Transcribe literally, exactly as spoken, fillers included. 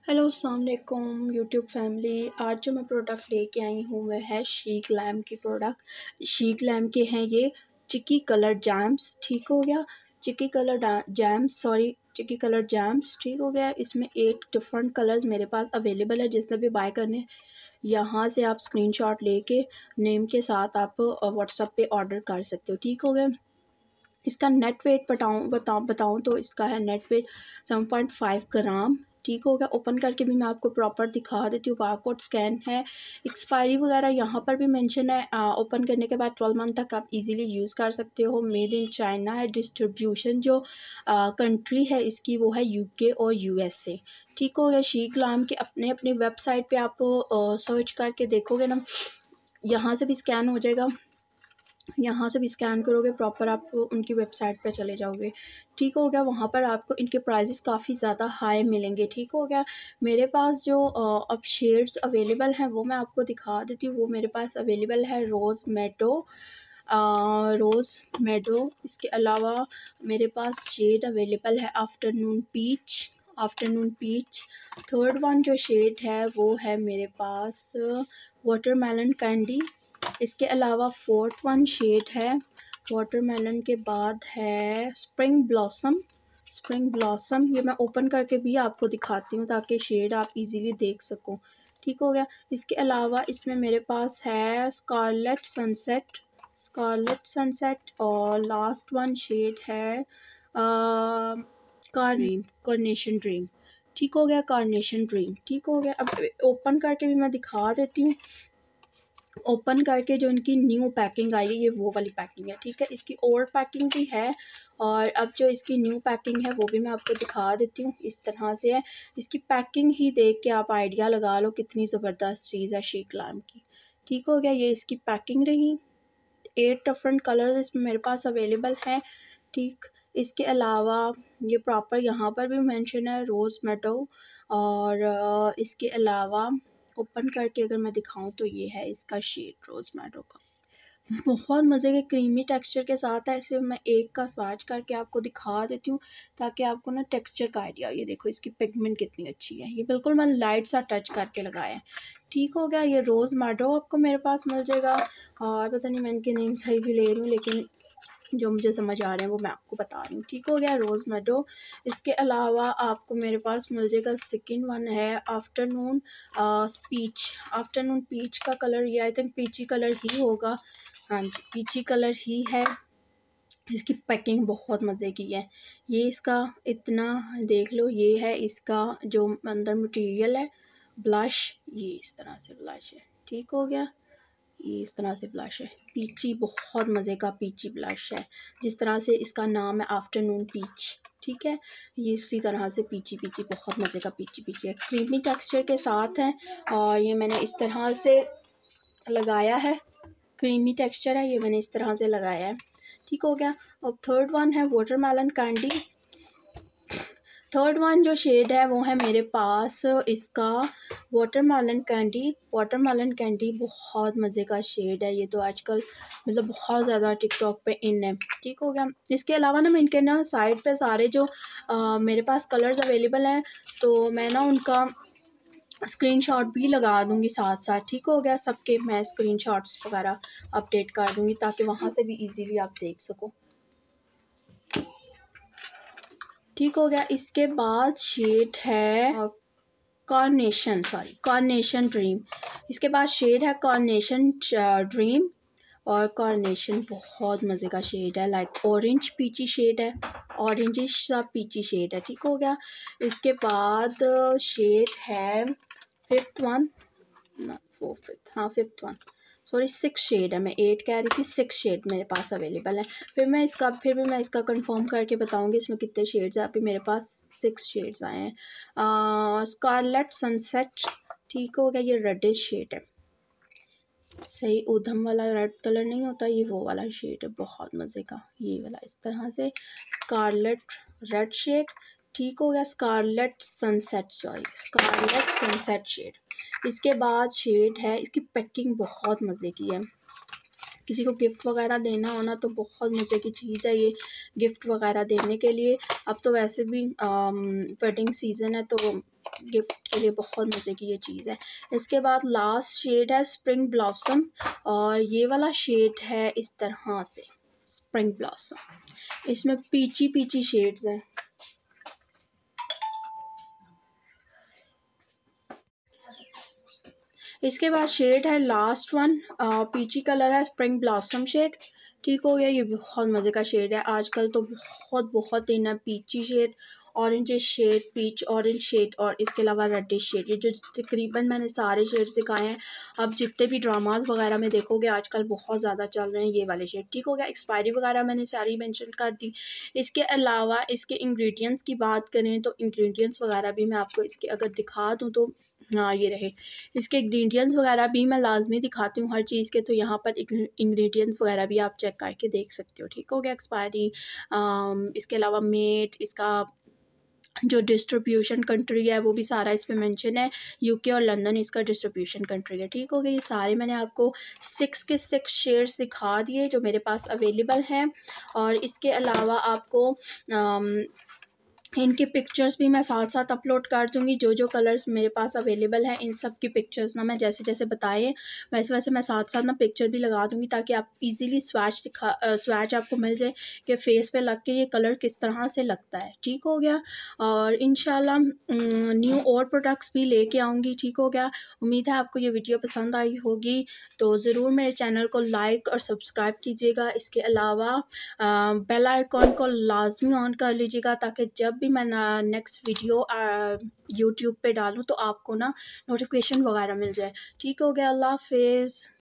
Hello अस्सलाम वालेकुम YouTube family. आज जो मैं प्रोडक्ट लेके आई हूँ वह है शीक लैम्प की प्रोडक्ट। शीक लैम्प के हैं ये चिकी कलर जैम्स। ठीक हो गया, cheeky colour jams sorry cheeky colour jams ठीक हो गया। इसमें एट डिफरेंट कलर्स मेरे पास अवेलेबल है। जिसने भी बाय करने यहाँ से आप स्क्रीनशॉट लेके नेम के साथ आप व्हाट्सएप पे ऑर्डर कर सकते हो। ठीक हो गया। इसका नेट वेट बताऊँ बताऊँ बताऊँ तो इसका है net weight seven point five gram. ठीक हो गया। ओपन करके भी मैं आपको प्रॉपर दिखा देती हूँ। बारकोड स्कैन है, एक्सपायरी वगैरह यहाँ पर भी मेंशन है। आ, ओपन करने के बाद ट्वेल्व मंथ तक आप इजीली यूज़ कर सकते हो। मेड इन चाइना है। डिस्ट्रीब्यूशन जो कंट्री है इसकी वो है यूके और यूएसए। ठीक हो गया। शीक लैम्प के अपने अपनी वेबसाइट पे आप आ, सर्च करके देखोगे ना, यहाँ से भी स्कैन हो जाएगा, यहाँ से भी स्कैन करोगे प्रॉपर आप उनकी वेबसाइट पे चले जाओगे। ठीक हो गया। वहाँ पर आपको इनके प्राइसेस काफ़ी ज़्यादा हाई मिलेंगे। ठीक हो गया। मेरे पास जो अब शेड्स अवेलेबल हैं वो मैं आपको दिखा देती हूँ। वो मेरे पास अवेलेबल है रोज़ मेडो, रोज़ मेडो। इसके अलावा मेरे पास शेड अवेलेबल है afternoon peach, afternoon peach. Third one जो शेड है वो है मेरे पास वाटरमेलन कैंडी। इसके अलावा फोर्थ वन शेड है वाटरमेलन के बाद है स्प्रिंग ब्लॉसम, स्प्रिंग ब्लॉसम। ये मैं ओपन करके भी आपको दिखाती हूँ ताकि शेड आप इजीली देख सको। ठीक हो गया। इसके अलावा इसमें मेरे पास है स्कारलेट सनसेट, स्कारलेट सनसेट। और लास्ट वन शेड है ड्रीम, कार्नेशन ड्रीम। ठीक हो गया, कार्नेशन ड्रीम। ठीक हो गया। अब ओपन करके भी मैं दिखा देती हूँ। ओपन करके जो इनकी न्यू पैकिंग आई है ये वो वाली पैकिंग है। ठीक है। इसकी ओल्ड पैकिंग भी है और अब जो इसकी न्यू पैकिंग है वो भी मैं आपको दिखा देती हूँ। इस तरह से है। इसकी पैकिंग ही देख के आप आइडिया लगा लो कितनी ज़बरदस्त चीज़ है शीक लैम्प की। ठीक हो गया। ये इसकी पैकिंग रही। एट डिफरेंट कलर्स इसमें मेरे पास अवेलेबल हैं। ठीक। इसके अलावा ये प्रॉपर यहाँ पर भी मेंशन है रोज़ मेडो। और इसके अलावा ओपन करके अगर मैं दिखाऊं तो ये है इसका शेड रोज़ मेडो का। बहुत मज़े के क्रीमी टेक्सचर के साथ है। इसे मैं एक का स्वाच करके आपको दिखा देती हूँ ताकि आपको ना टेक्सचर का आइडिया। ये देखो इसकी पिगमेंट कितनी अच्छी है। ये बिल्कुल मैंने लाइट सा टच करके लगाया है। ठीक हो गया। ये रोज़ मेडो आपको मेरे पास मिल जाएगा। और पता नहीं मैं इनके नेम सही भी ले रही हूँ लेकिन जो मुझे समझ आ रहे हैं वो मैं आपको बता रही हूँ। ठीक हो गया, रोज़ मेडो। इसके अलावा आपको मेरे पास मिल जाएगा सेकेंड वन है आफ्टरनून पीच। आफ्टरनून पीच का कलर ये आई थिंक पीची कलर ही होगा। हाँ जी, पीची कलर ही है। इसकी पैकिंग बहुत मज़े की है। ये इसका इतना देख लो, ये है इसका जो अंदर मटेरियल है ब्लश। ये इस तरह से ब्लश है। ठीक हो गया। ये इस तरह से ब्लश है, पीची, बहुत मज़े का पीची ब्लश है। जिस तरह से इसका नाम है आफ्टरनून पीच। ठीक है। ये उसी तरह से पीची पीची, बहुत मज़े का पीची पीची है। क्रीमी टेक्सचर के साथ है और ये मैंने इस तरह से लगाया है। क्रीमी टेक्सचर है, ये मैंने इस तरह से लगाया है। ठीक हो गया। अब थर्ड वन है वाटरमेलन कैंडी। थर्ड वन जो शेड है वो है मेरे पास इसका वाटरमेलन कैंडी। वाटरमेलन कैंडी बहुत मज़े का शेड है। ये तो आजकल मतलब बहुत ज़्यादा टिकटॉक पे इन है। ठीक हो गया। इसके अलावा ना मैं इनके ना साइड पे सारे जो आ, मेरे पास कलर्स अवेलेबल हैं तो मैं ना उनका स्क्रीनशॉट भी लगा दूंगी साथ साथ। ठीक हो गया। सबके मैं स्क्रीनशॉट्स वगैरह अपडेट कर दूंगी ताकि वहाँ से भी इजीली आप देख सको। ठीक हो गया। इसके बाद शेड है कार्नेशन, सॉरी कार्नेशन ड्रीम। इसके बाद शेड है कार्नेशन ड्रीम। और कार्नेशन बहुत मज़े का शेड है, लाइक ऑरेंज पीची शेड है, ऑरेंजिश सा पीची शेड है। ठीक हो गया। इसके बाद शेड है फिफ्थ वन, फोर फिफ्थ हाँ fifth one sorry six shade है। मैं एट कह रही थी, सिक्स शेड मेरे पास अवेलेबल है। फिर मैं इसका फिर भी मैं इसका कंफर्म करके बताऊंगी इसमें कितने शेड्स हैं। अभी मेरे पास सिक्स शेड्स आए हैं। Scarlet sunset. ठीक हो गया। ये रेडिश शेड है, सही ऊधम वाला रेड कलर नहीं होता, ये वो वाला शेड है, बहुत मज़े का। ये वाला इस तरह से स्कारलेट रेड शेड। ठीक हो गया। Scarlet sunset, sorry scarlet sunset shade. इसके बाद शेड है, इसकी पैकिंग बहुत मज़े की है। किसी को गिफ्ट वगैरह देना हो ना तो बहुत मज़े की चीज़ है ये गिफ्ट वगैरह देने के लिए। अब तो वैसे भी वेडिंग सीज़न है तो गिफ्ट के लिए बहुत मज़े की ये चीज़ है। इसके बाद लास्ट शेड है स्प्रिंग ब्लॉसम और ये वाला शेड है इस तरह से स्प्रिंग ब्लॉसम। इसमें पीची पीची शेड्स हैं। इसके बाद शेड है लास्ट वन पीची कलर है स्प्रिंग ब्लॉसम शेड। ठीक हो गया, ये बहुत मज़े का शेड है। आजकल तो बहुत बहुत इन है peachy shade, orange shade, peach orange shade और इसके अलावा रेडिश शेड। ये जो तकरीबन मैंने सारे शेड्स दिखाए हैं, अब जितने भी ड्रामाज वगैरह में देखोगे आजकल बहुत ज़्यादा चल रहे हैं ये वाले शेड। ठीक हो गया, एक्सपायरी वगैरह मैंने सारी मेंशन कर दी। इसके अलावा इसके इंग्रेडिएंट्स की बात करें तो इंग्रेडिएंट्स वगैरह भी मैं आपको इसके अगर दिखा दूँ तो हाँ ये रहे इसके इंग्रेडिएंट्स वगैरह भी मैं लाजमी दिखाती हूँ हर चीज़ के, तो यहाँ पर इंग्रेडिएंट्स वगैरह भी आप चेक करके देख सकते हो। ठीक हो गया, एक्सपायरी, इसके अलावा मेट, इसका जो डिस्ट्रीब्यूशन कंट्री है वो भी सारा इस पे मेंशन है, यूके और लंदन इसका डिस्ट्रीब्यूशन कंट्री है। ठीक हो गया, ये सारे मैंने आपको सिक्स के सिक्स शेड्स दिखा दिए जो मेरे पास अवेलेबल हैं। और इसके अलावा आपको आम, इनकी पिक्चर्स भी मैं साथ साथ अपलोड कर दूँगी। जो जो कलर्स मेरे पास अवेलेबल हैं इन सब की पिक्चर्स ना मैं जैसे जैसे बताए वैसे वैसे मैं साथ साथ ना पिक्चर भी लगा दूँगी ताकि आप इजीली स्वैच दिखा स्वैच आपको मिल जाए कि फेस पे लग के ये कलर किस तरह से लगता है। ठीक हो गया, और इंशाल्लाह न्यू और प्रोडक्ट्स भी लेके आऊँगी। ठीक हो गया, उम्मीद है आपको ये वीडियो पसंद आई होगी, तो ज़रूर मेरे चैनल को लाइक और सब्सक्राइब कीजिएगा। इसके अलावा बेल आइकॉन को लाजमी ऑन कर लीजिएगा ताकि जब भी मैं नेक्स्ट वीडियो यूट्यूब पे डालूँ तो आपको ना नोटिफिकेशन वगैरह मिल जाए। ठीक हो गया, अल्लाह हाफिज़।